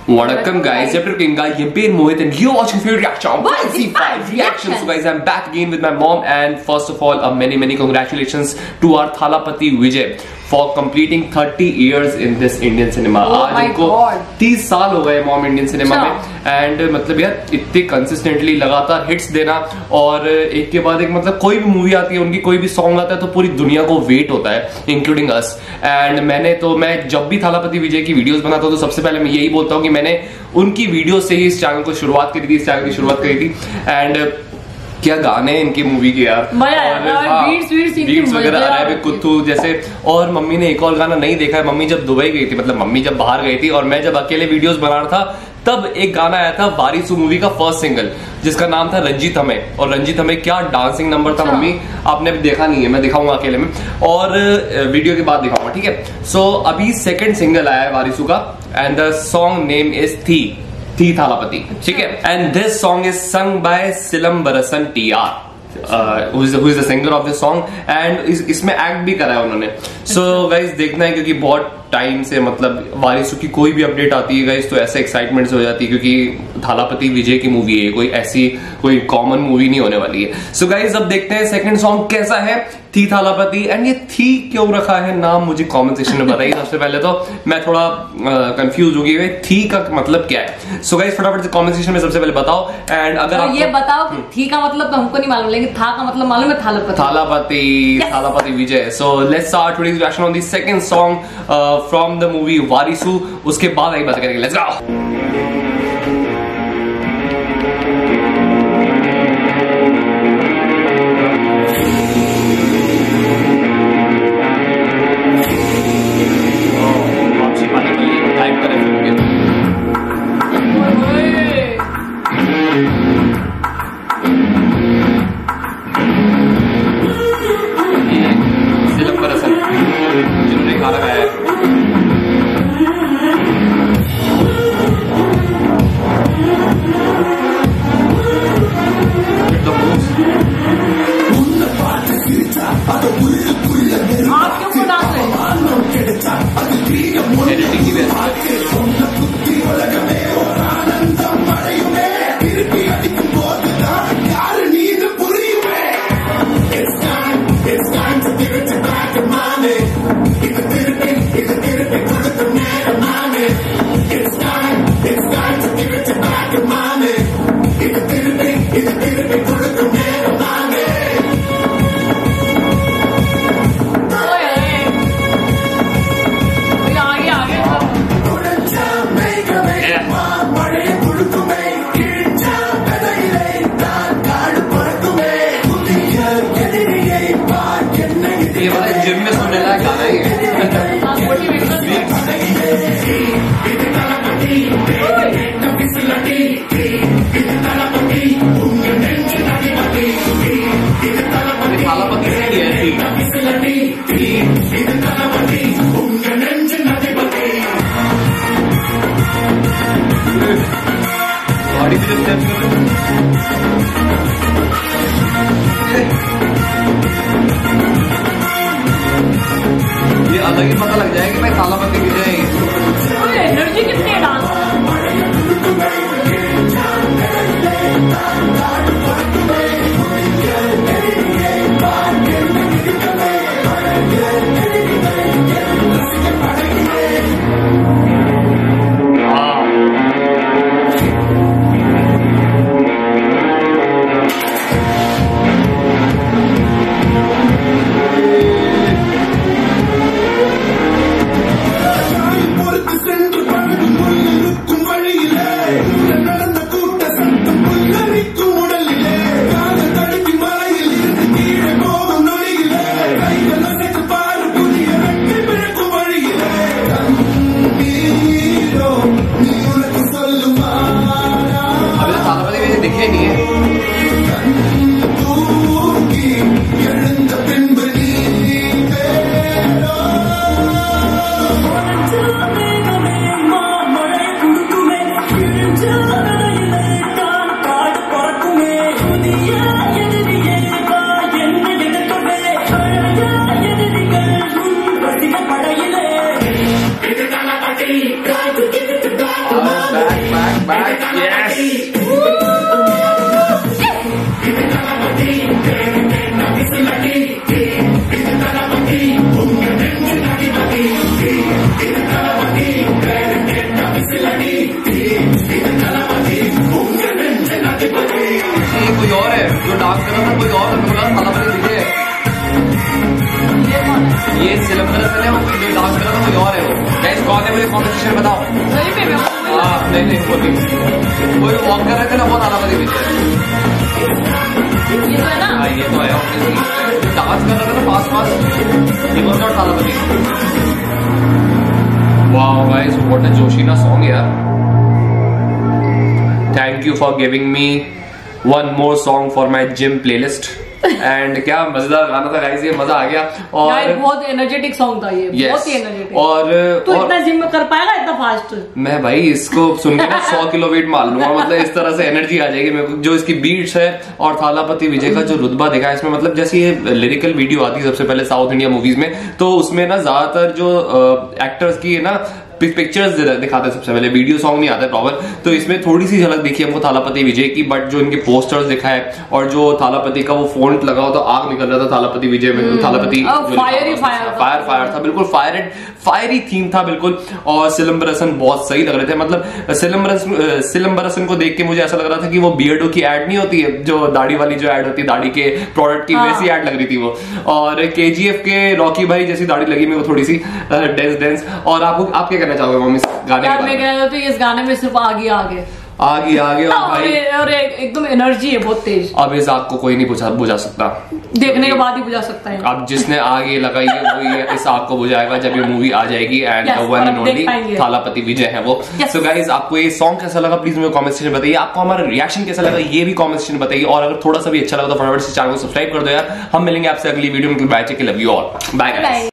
Welcome guys, after Kinga, Yempin Mohit and you're watching Favorite Reaction YZ5 Reactions. So guys, I'm back again with my mom and first of all, many congratulations to our Thalapathy Vijay for completing 30 years in this Indian cinema. आज उनको 30 साल हो गए mom Indian cinema में and मतलब यार इतने consistently लगातार हिट्स देना और एक के बाद एक मतलब कोई भी मूवी आती है उनकी कोई भी सॉन्ग आता है तो पूरी दुनिया को वेट होता है इंक्लूडिंग अस। एंड मैं जब भी थालापति विजय की वीडियोस बनाता हूँ तो सबसे पहले मैं यही बोलता हूँ कि मैंने उनकी वीडियो से ही इस चैनल को शुरुआत करी थी, इस चैनल की शुरुआत करी थी। एंड क्या गाने इनकी मूवी के यार, बीट्स वगैरह आ रहे हैं कुत्थू जैसे। और मम्मी ने एक और गाना नहीं देखा है, मम्मी जब दुबई गई थी, मतलब मम्मी जब बाहर गई थी और मैं जब अकेले वीडियोस बना रहा था तब एक गाना आया था वारिसू मूवी का फर्स्ट सिंगल जिसका नाम था रंजीत हमें। और रंजीत हमें क्या डांसिंग नंबर था मम्मी, आपने अभी देखा नहीं है, मैं दिखाऊंगा अकेले में और वीडियो के बाद दिखाऊंगा, ठीक है। सो अभी सेकंड सिंगल आया है वारिसू का and the song name is Thee Thalapathy, ठीक है। And this song is sung by Silambarasan TR who is the singer of this song and इसमें एक्ट भी करा है उन्होंने। सो गाइज देखना है क्योंकि बहुत टाइम से मतलब वारिसू की कोई भी अपडेट आती है गाइज तो ऐसे एक्साइटमेंट हो जाती है क्योंकि थालापति विजय की मूवी है, कोई ऐसी कोई कॉमन मूवी नहीं होने वाली है। सो गाइज अब देखते हैं सेकंड सॉन्ग कैसा है, थी थालापति। एंड ये थी क्यों रखा है नाम मुझे कमेंट सेक्शन में बताइए। सबसे पहले तो मैं थोड़ा कंफ्यूज हो गई थी का मतलब क्या है। सो गाइज फटाफट से कमेंट सेक्शन में सबसे पहले बताओ। एंड अगर ये बताओ थी का मतलब तो हमको नहीं मालूम लेकिन था का मतलब मालूम है, Thalapathy Vijay. So let's start today's reaction on the second song from the movie Varisu, उसके बाद आई बात करेंगे। Let's go. ये अलग ही पता लग जाएगा कि मैं थालापति विजय एनर्जी कितनी है डांस। back. Yes. ये कोई और है जो डांस कर रहा था, कोई और थालापति विजय। ये सिलंबरसन है, जो डांस कर रहा था कोई और है वो। गाइस कौन है मुझे कॉम्पिटिशन बताओ। हाँ नहीं वो नहीं, कोई वॉक कर रहे थे ना, वो थालापति विजय। हाँ ये तो है, डांस कर रहा था ना फास्ट फास्ट, ये बहुत Thalapathy. Wow guys what a जोशीला सॉन्ग यार। Thank you for giving me one more song for my gym playlist. And क्या मजेदार गाना था गाइस, ये मजा आ गया। और बहुत एनर्जेटिक सॉन्ग था ये, बहुत ही एनर्जेटिक। और तो इतना जिम में कर पाएगा इतना फास्ट? मैं भाई इसको सुन के ना 100 किलो वेट मार लूंगा, मतलब इस तरह से एनर्जी आ जाएगी मेरे को। जो इसकी बीट्स है और थालापति विजय का जो रुतबा देखा है इसमें, मतलब जैसे ये लिरिकल वीडियो आती है सबसे पहले साउथ इंडिया मूवीज में, तो उसमें ना ज्यादातर जो एक्टर्स की है ना पिक्चर्स दिखाते हैं सबसे पहले, वीडियो सॉन्ग नहीं आता प्रॉपर। तो इसमें थोड़ी सी झलक देखी हमको थालापति विजय की, बट जो इनके पोस्टर्स दिखा है और जो थालापति का वो फॉन्ट लगा हुआ था, आग निकल रहा था थालापति विजय में, थालापति फायर था बिल्कुल, फायरी थीम था बिल्कुल। और सिलंबरसन बहुत सही लग रहे थे, मतलब सिलंबरसन को देख के मुझे ऐसा लग रहा था कि वो बियर्डो की एड नहीं होती है, जो दाढ़ी वाली जो एड होती है दाढ़ी के प्रोडक्ट की, वैसी एड लग रही थी वो। और KGF के रॉकी भाई जैसी दाढ़ी लगी मेरे को थोड़ी सी डेंस। और आप क्या कहना चाहोगे मम्मी गाने? यार मैं कहना चाहती हूँ इस गाने में सिर्फ आगे और भाई और एकदम एनर्जी है बहुत तेज। अब इस आग को कोई नहीं बुझा सकता, देखने के बाद ही बुझा सकता है। अब जिसने आग ये लगाई है वही इस आग को बुझाएगा जब ये मूवी आ जाएगी। And one and only Thalapathy Vijay है वो। सो गाइस आपको ये सॉन्ग कैसा लगा प्लीज मुझे कमेंट सेक्शन में बताइए, आपको हमारा रिएक्शन कैसा लगा ये भी कमेंट सेक्शन में बताइए। और अगर थोड़ा सा भी अच्छा लगा तो फटाफट से चैनल को सब्सक्राइब कर दो यार। हम मिलेंगे आपसे अगली वीडियो में, bye, take care, love you all, bye guys.